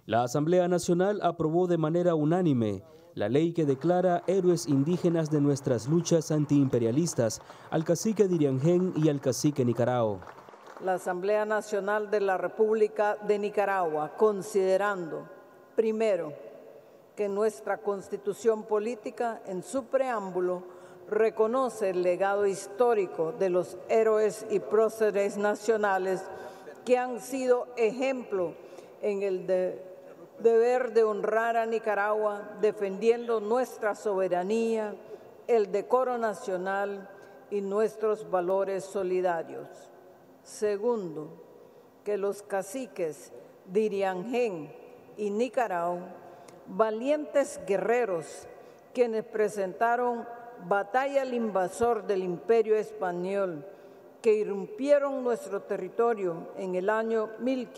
La Asamblea Nacional aprobó de manera unánime la ley que declara héroes indígenas de nuestras luchas antiimperialistas al cacique Diriangén y al cacique Nicarao. La Asamblea Nacional de la República de Nicaragua, considerando, primero, que nuestra Constitución Política, en su preámbulo, reconoce el legado histórico de los héroes y próceres nacionales que han sido ejemplo en el deber de honrar a Nicaragua, defendiendo nuestra soberanía, el decoro nacional y nuestros valores solidarios. Segundo, que los caciques Diriangén y Nicarao, valientes guerreros quienes presentaron batalla al invasor del Imperio Español, que irrumpieron nuestro territorio en el año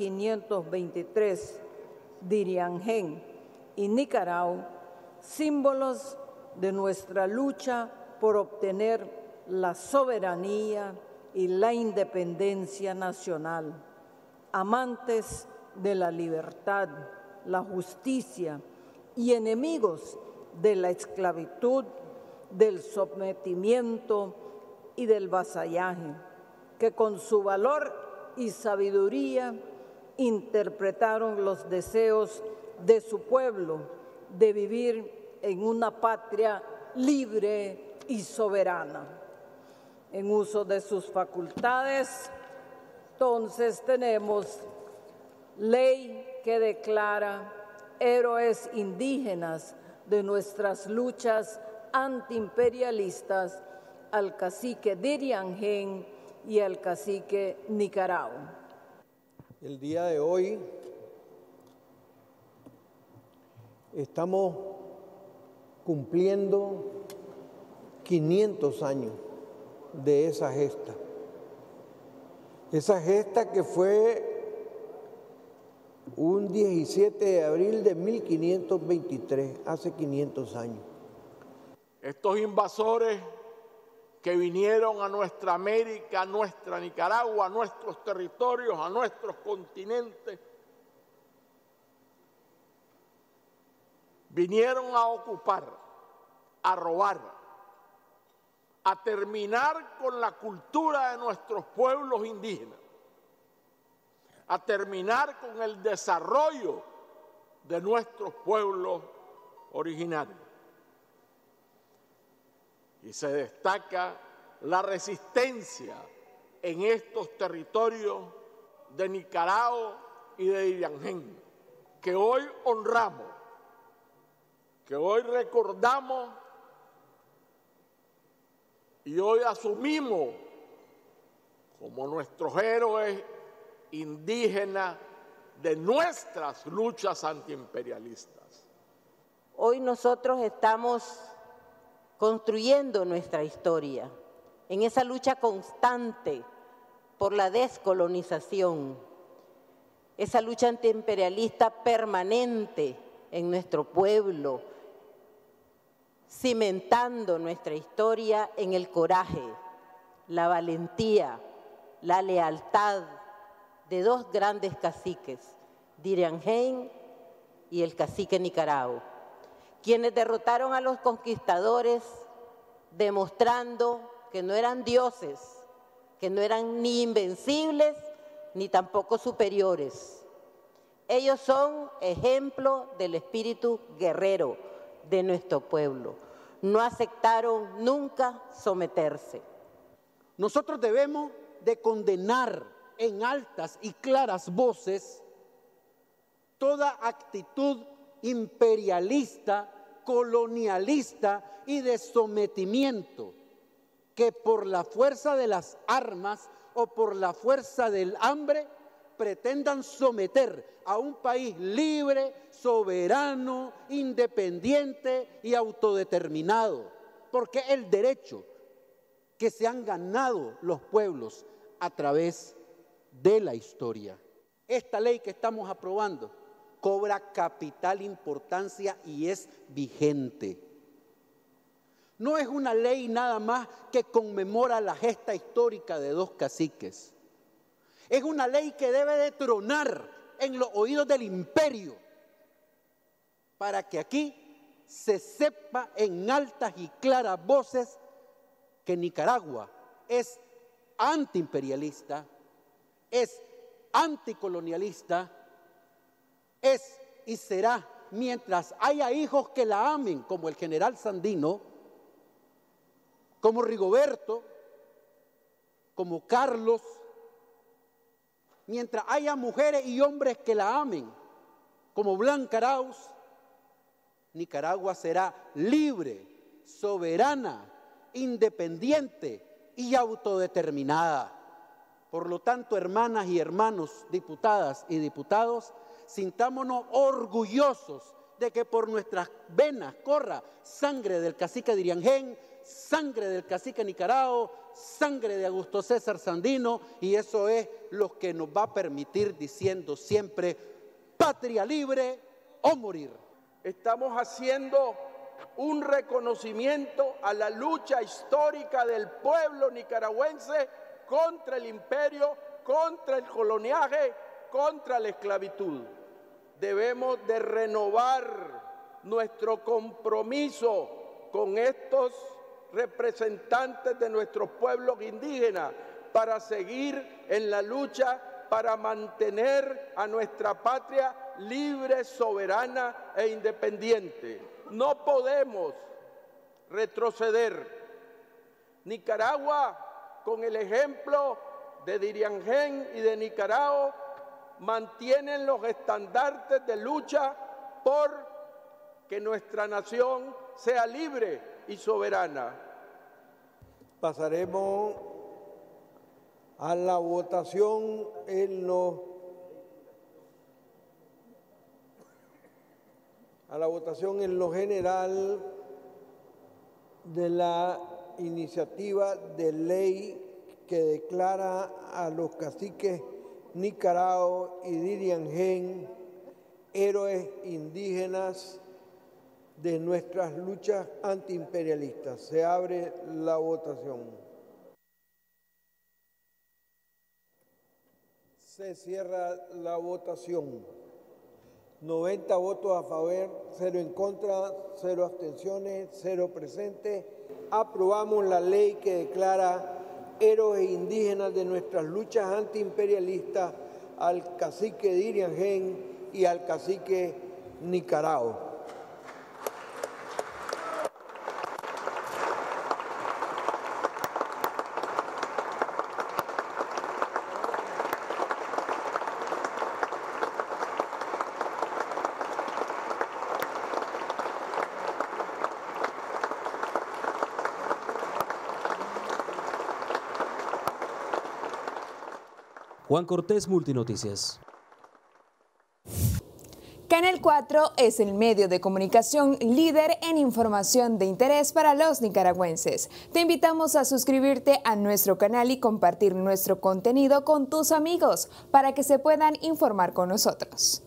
1523, Diriangén y Nicarao, símbolos de nuestra lucha por obtener la soberanía y la independencia nacional, amantes de la libertad, la justicia y enemigos de la esclavitud, del sometimiento y del vasallaje, que con su valor y sabiduría interpretaron los deseos de su pueblo de vivir en una patria libre y soberana. En uso de sus facultades, entonces tenemos ley que declara héroes indígenas de nuestras luchas antiimperialistas al cacique Diriangén y al cacique Nicarao. El día de hoy estamos cumpliendo 500 años de esa gesta. Esa gesta que fue un 17 de abril de 1523, hace 500 años. Estos invasores que vinieron a nuestra América, a nuestra Nicaragua, a nuestros territorios, a nuestros continentes, vinieron a ocupar, a robar, a terminar con la cultura de nuestros pueblos indígenas, a terminar con el desarrollo de nuestros pueblos originarios. Y se destaca la resistencia en estos territorios de Nicarao y de Diriangén, que hoy honramos, que hoy recordamos y hoy asumimos como nuestros héroes indígenas de nuestras luchas antiimperialistas. Hoy nosotros estamos construyendo nuestra historia en esa lucha constante por la descolonización, esa lucha antiimperialista permanente en nuestro pueblo, cimentando nuestra historia en el coraje, la valentía, la lealtad de dos grandes caciques, Diriangén y el cacique Nicarao, quienes derrotaron a los conquistadores demostrando que no eran dioses, que no eran ni invencibles ni tampoco superiores. Ellos son ejemplo del espíritu guerrero de nuestro pueblo. No aceptaron nunca someterse. Nosotros debemos de condenar en altas y claras voces toda actitud imperialista, colonialista y de sometimiento que por la fuerza de las armas o por la fuerza del hambre pretendan someter a un país libre, soberano, independiente y autodeterminado, porque es el derecho que se han ganado los pueblos a través de la historia. Esta ley que estamos aprobando cobra capital importancia y es vigente. No es una ley nada más que conmemora la gesta histórica de dos caciques. Es una ley que debe de tronar en los oídos del imperio para que aquí se sepa en altas y claras voces que Nicaragua es antiimperialista, es anticolonialista, es y será, mientras haya hijos que la amen, como el general Sandino, como Rigoberto, como Carlos, mientras haya mujeres y hombres que la amen, como Blanca Arauz, Nicaragua será libre, soberana, independiente y autodeterminada. Por lo tanto, hermanas y hermanos, diputadas y diputados, sintámonos orgullosos de que por nuestras venas corra sangre del cacique Diriangén, sangre del cacique Nicarao, sangre de Augusto César Sandino, y eso es lo que nos va a permitir diciendo siempre: patria libre o morir. Estamos haciendo un reconocimiento a la lucha histórica del pueblo nicaragüense contra el imperio, contra el coloniaje, contra la esclavitud. Debemos de renovar nuestro compromiso con estos representantes de nuestros pueblos indígenas para seguir en la lucha para mantener a nuestra patria libre, soberana e independiente. No podemos retroceder. Nicaragua, con el ejemplo de Diriangén y de Nicarao, mantienen los estandartes de lucha por que nuestra nación sea libre y soberana. Pasaremos a la votación en lo general de la iniciativa de ley que declara a los caciques Nicarao y Diriangén héroes indígenas de nuestras luchas antiimperialistas. Se abre la votación. Se cierra la votación. 90 votos a favor, 0 en contra, 0 abstenciones, 0 presentes. Aprobamos la ley que declara héroes indígenas de nuestras luchas antiimperialistas al cacique Diriangén y al cacique Nicarao. Juan Cortés, Multinoticias. Canal 4 es el medio de comunicación líder en información de interés para los nicaragüenses. Te invitamos a suscribirte a nuestro canal y compartir nuestro contenido con tus amigos para que se puedan informar con nosotros.